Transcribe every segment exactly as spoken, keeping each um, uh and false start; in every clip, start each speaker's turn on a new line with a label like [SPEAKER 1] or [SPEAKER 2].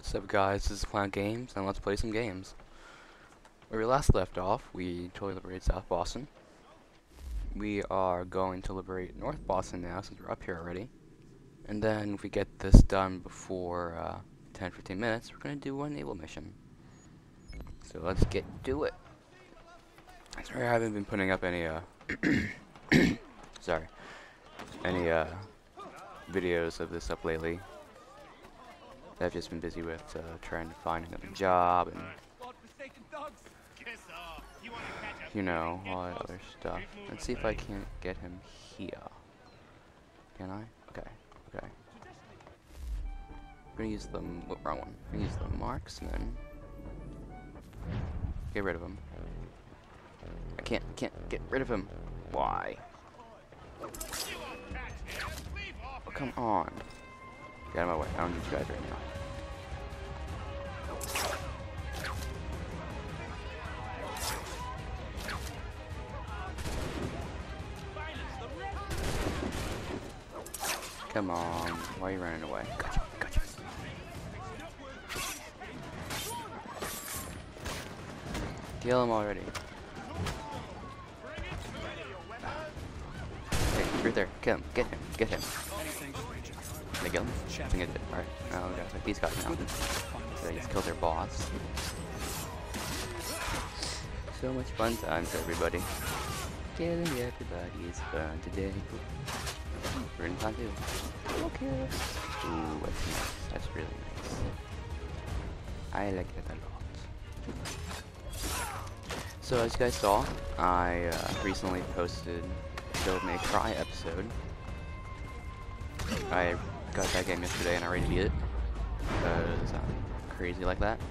[SPEAKER 1] What's up, guys? This is Planet Games, and let's play some games. Where we last left off, we totally liberated South Boston. We are going to liberate North Boston now, since we're up here already. And then, if we get this done before uh, ten to fifteen minutes, we're going to do one naval mission. So let's get to it. Sorry, I haven't been putting up any, uh... sorry. Any, uh... videos of this up lately. I've just been busy with uh, trying to find another job and, you know, all that other stuff. Let's see if I can't get him here. Can I? Okay, okay. I'm gonna use the m oh, wrong one. I'm gonna use the marksman. Get rid of him. I can't, can't get rid of him. Why? Oh, come on. Get out of my way. I don't need you guys right now. Come on. Why are you running away? Gotcha, gotcha. Kill him already. Hey, right there. Kill him. Get him. Get him. Did I kill him? I think I did. Alright. Now we got these guys now. So they just killed their boss. So much fun times, everybody. Killing everybody is fun today. We're in time too. Okay. Ooh, that's nice. That's really nice. I like that a lot. So as you guys saw, I uh, recently posted a Devil May Cry episode. I got that game yesterday and I already beat it because I'm crazy like that.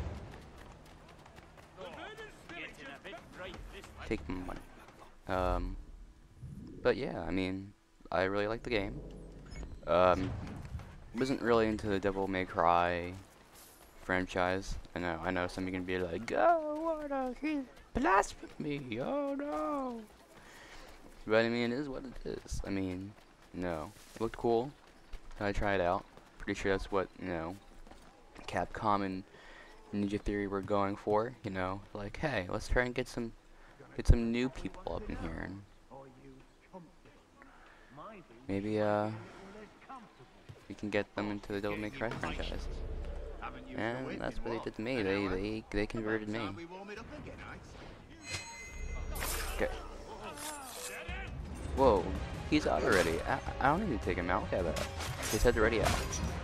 [SPEAKER 1] Take my money. Um, but yeah, I mean, I really like the game. Um, wasn't really into the Devil May Cry franchise. I know, I know some of you can be like, oh, what a he's blasphemy, oh no. But I mean, it is what it is. I mean, no, it looked cool. I tried it out. Pretty sure that's what, you know, Capcom and Ninja Theory were going for. You know, like, hey, let's try and get some, get some new people up in here, and maybe uh, we can get them into the Devil May Cry franchise. And that's what they did to me. They they they converted me. Okay. Whoa, he's out already. I, I don't need to take him out. Look at that. His head's already out.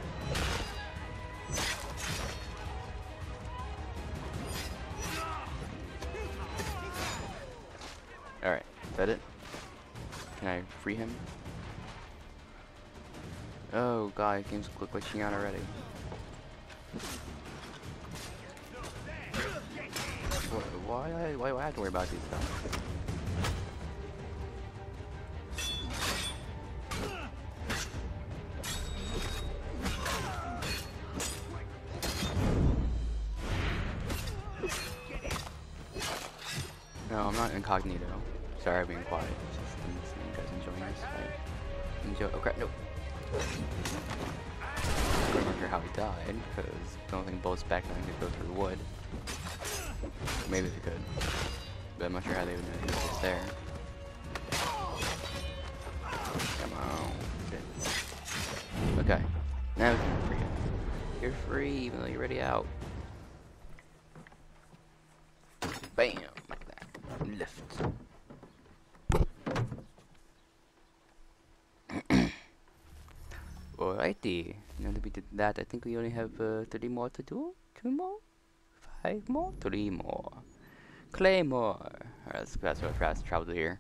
[SPEAKER 1] Alright, is that it? Can I free him? Oh god, games look glitching out already. Why, why, why do I have to worry about these stuff? No, I'm not incognito. Sorry, I'm being quiet. It's just I'm seeing you guys enjoying this. I enjoy. Oh crap! Nope. I'm not sure how he died because I don't think bullets back then could go through wood. Maybe they could, but I'm not sure how they would know he was just there. Come on. Shit. Okay. Now we can free him. You're free, even though you're already out. Bam. Lift. Alrighty, now that we did that, I think we only have uh, three more to do. Two more? Five more? Three more. Claymore. Alright, let's fast forward fast travel here.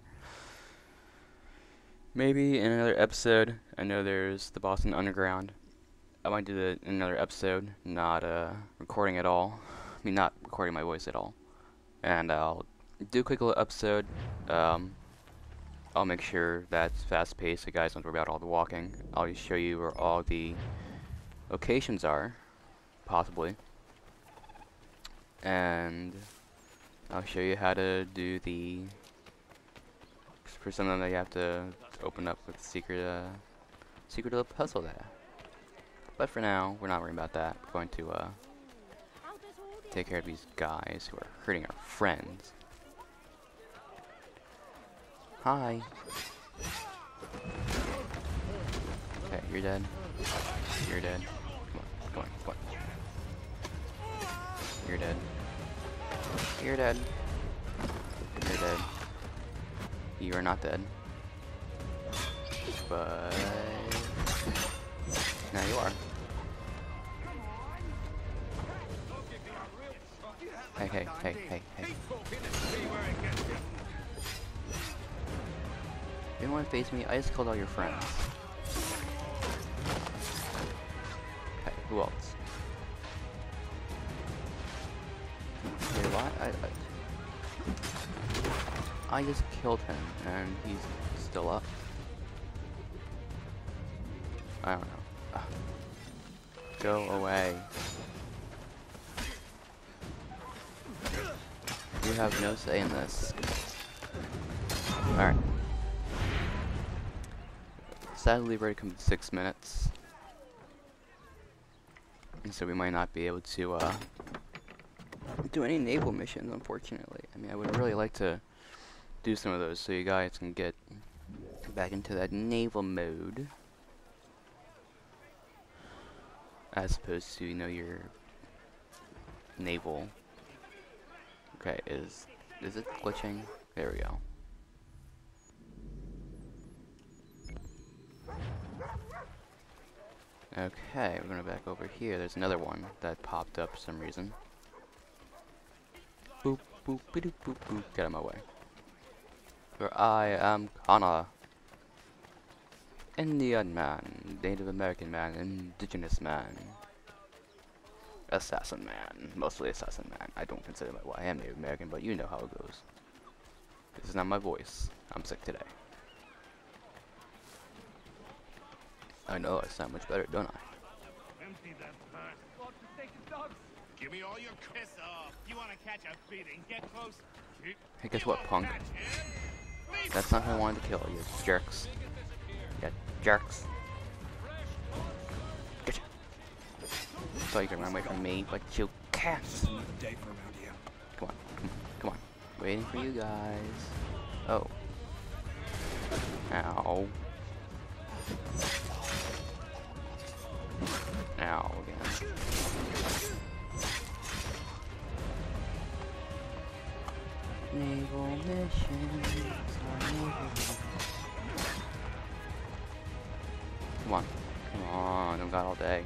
[SPEAKER 1] Maybe in another episode, I know there's the Boston Underground. I might do the, another episode, not uh, recording at all. I mean, not recording my voice at all. And I'll do a quick little episode. Um, I'll make sure that's fast paced so you guys don't worry about all the walking. I'll just show you where all the locations are, possibly. And I'll show you how to do the, for some of them you have to open up with secret, uh, secret little puzzle there. But for now, we're not worrying about that. We're going to uh, take care of these guys who are hurting our friends. Hi. Okay, you're dead. You're dead. Come on, come on, come on. You're dead. You're dead. You're dead. You are not dead. But now you are. Hey, hey, hey, hey, hey. You don't want to face me? I just killed all your friends. Okay, who else? Wait, what? I, I, I just killed him, and he's still up. I don't know. Ugh. Go away. You have no say in this. Alright. Sadly, Liberated comes in six minutes. And so we might not be able to uh, do any naval missions, unfortunately. I mean, I would really like to do some of those so you guys can get back into that naval mode. As opposed to, you know, your naval. Okay, is is it glitching? There we go. Okay, we're gonna back over here. There's another one that popped up for some reason. Boop boop boop boop boop. Get out of my way. For I am Kana. Indian man, Native American man, indigenous man, assassin man, mostly assassin man. I don't consider my well, I am Native American, but you know how it goes. This is not my voice. I'm sick today. I know I sound much better, don't I?
[SPEAKER 2] Empty that bag. Give me all your piss off. You want to catch a beating? Get close.
[SPEAKER 1] Hey, guess what, punk? That's not who I wanted to kill, you jerks. You jerks. Get you. Thought you could run away from me, but you can't. Come on, come on, come on. Waiting for you guys. Oh. Ow. Ow again. Naval missions are naval. Come on. Come on. I've got all day.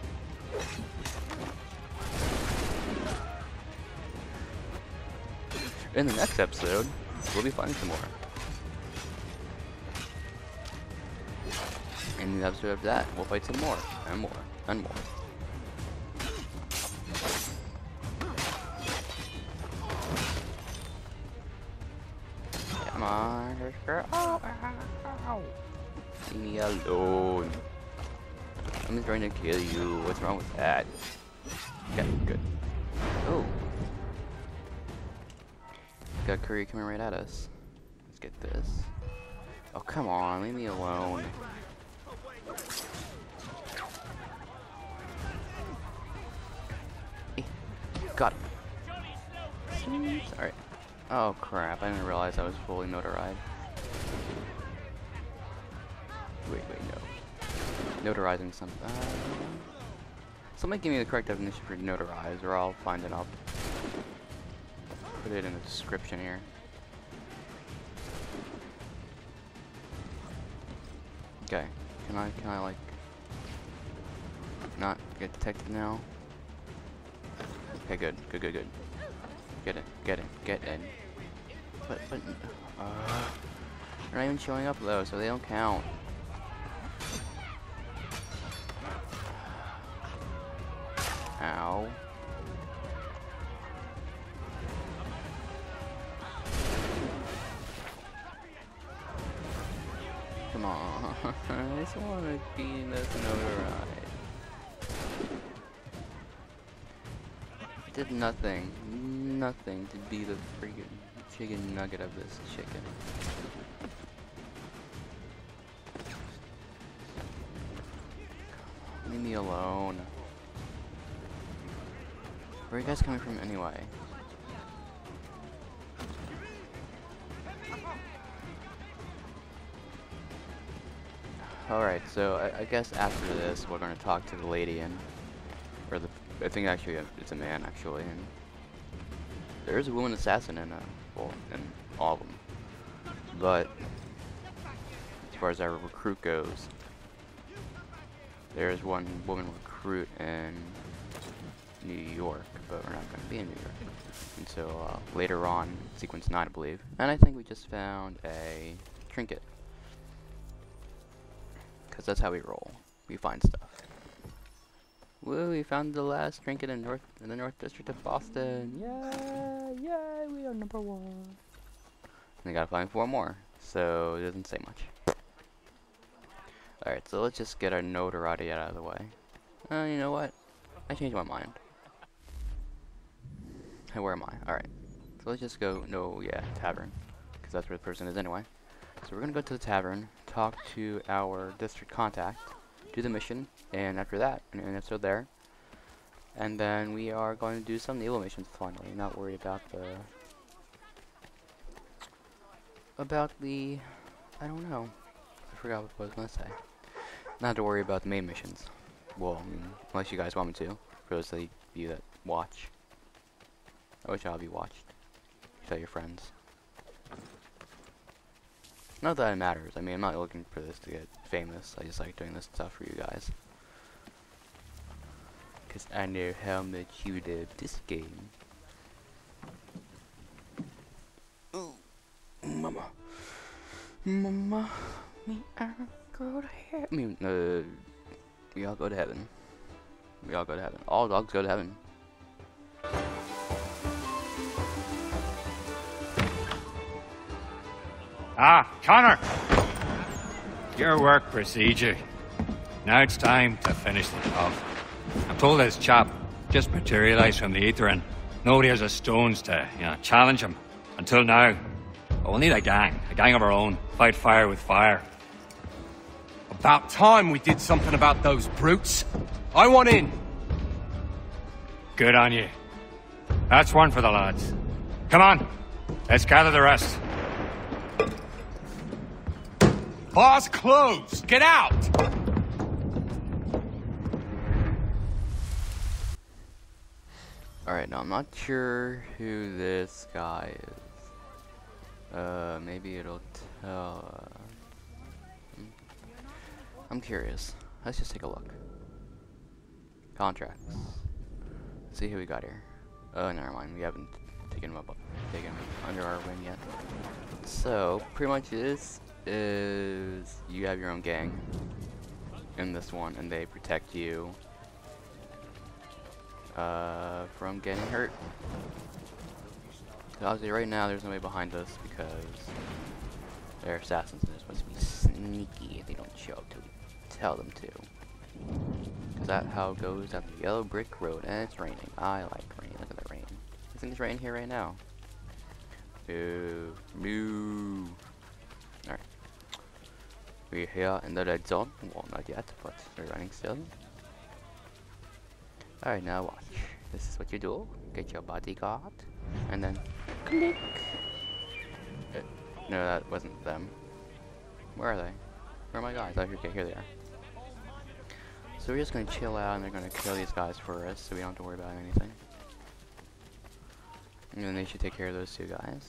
[SPEAKER 1] In the next episode, we'll be finding some more. In the episode of that, we'll fight some more, and more, and more. Come on, girl. Oh, ow. Leave me alone. I'm trying to kill you. What's wrong with that? Okay, good. Oh. Got Curry coming right at us. Let's get this. Oh, come on. Leave me alone. Eh, got him. Sorry. Oh, crap. I didn't realize I was fully notarized. Wait, wait, no. Notarizing something. Uh, somebody give me the correct definition for notarize, or I'll find it. I'll put it in the description here. Okay. Can I, can I, like, not get detected now? Okay, good, good, good, good. Get in, get in, get in. But, but, uh, they're not even showing up though, so they don't count. Ow. Come on, I just want to be in this notarized. Did nothing, nothing to be the freaking chicken nugget of this chicken. Leave me alone. Where are you guys coming from anyway? Alright, so I, I guess after this we're gonna talk to the lady and or the I think actually it's a man actually, and there is a woman assassin in uh well in all of them. But as far as our recruit goes, there is one woman recruit in New York, but we're not going to be in New York until uh, later on, sequence nine, I believe. And I think we just found a trinket, because that's how we roll. We find stuff. Woo! We found the last trinket in North in the North District of Boston. Yeah, yeah, we are number one. And we gotta find four more, so it doesn't say much. Alright, so let's just get our notoriety out of the way. Uh, you know what? I changed my mind. Hey, where am I? Alright. So let's just go, no, yeah, tavern. Because that's where the person is anyway. So we're gonna go to the tavern, talk to our district contact, do the mission, and after that, an episode there. And then we are going to do some naval missions finally, not worry about the... About the... I don't know. I forgot what I was gonna say. Not to worry about the main missions. Well, I mean, unless you guys want me to. For those of you that watch. I wish I'll be watched. Tell your friends. Not that it matters. I mean, I'm not looking for this to get famous. I just like doing this stuff for you guys. Because I know how much you love this game. Ooh. Mama. Mama. Me, I go to heaven. I mean, uh, we all go to heaven. We all go to heaven. All dogs go to heaven.
[SPEAKER 3] Ah, Connor! Your work procedure. Now it's time to finish the job. I'm told this chap just materialized from the ether and nobody has a stones to, you know, challenge him. Until now. But we'll need a gang. A gang of our own. Fight fire with fire.
[SPEAKER 4] About time we did something about those brutes. I want in.
[SPEAKER 3] Good on you. That's one for the lads. Come on. Let's gather the rest.
[SPEAKER 4] Bar's closed. Get out.
[SPEAKER 1] Alright, now I'm not sure who this guy is. Uh, maybe it'll tell... Uh, I'm curious. Let's just take a look. Contracts. Let's see who we got here. Oh, never mind. We haven't taken him up, taken him under our wing yet. So, pretty much this is you have your own gang in this one, and they protect you uh, from getting hurt. So obviously, right now there's nobody behind us because they're assassins and they're supposed to be sneaky if they don't show up till we tell them to. Is that how it goes down the yellow brick road? And it's raining. I like rain. Look at the rain. I think it's raining here right now. Boo. Moo. Alright. We're here in the red zone. Well, not yet, but we're running still. Alright, now watch. This is what you do. Get your bodyguard. And then click. Uh, no, that wasn't them. Where are they? Where are my guys? Oh, okay, here they are. So we're just gonna chill out and they're gonna kill these guys for us so we don't have to worry about anything. And then they should take care of those two guys.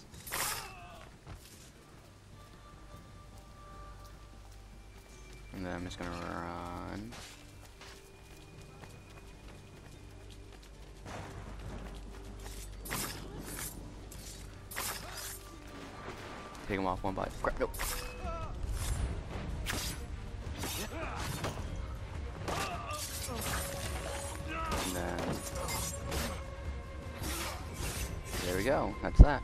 [SPEAKER 1] And then I'm just gonna run. Take them off one by crap. Nope. And then there we go. That's that.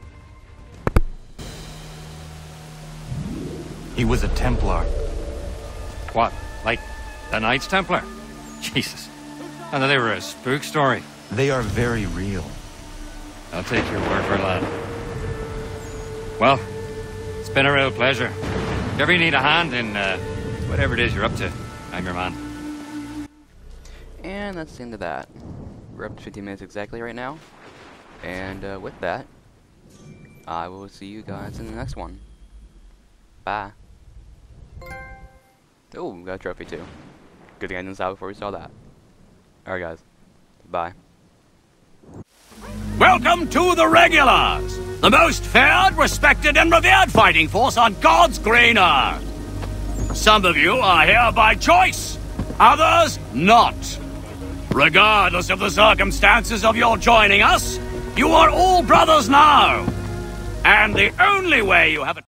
[SPEAKER 3] He was a Templar. What? Like the Knights Templar? Jesus. I thought they were a spook story.
[SPEAKER 5] They are very real.
[SPEAKER 3] I'll take your word for it, lad. Well, it's been a real pleasure. If you ever need a hand in uh, whatever it is you're up to, I'm your man.
[SPEAKER 1] And that's the end of that. we're up to fifteen minutes exactly right now. And uh, with that, I will see you guys in the next one. Bye. Oh, we got a trophy too. Good thing I didn't stop before we saw that. Alright guys, bye.
[SPEAKER 5] Welcome to the Regulars, the most feared, respected, and revered fighting force on God's green earth. Some of you are here by choice, others not. Regardless of the circumstances of your joining us, you are all brothers now. And the only way you have a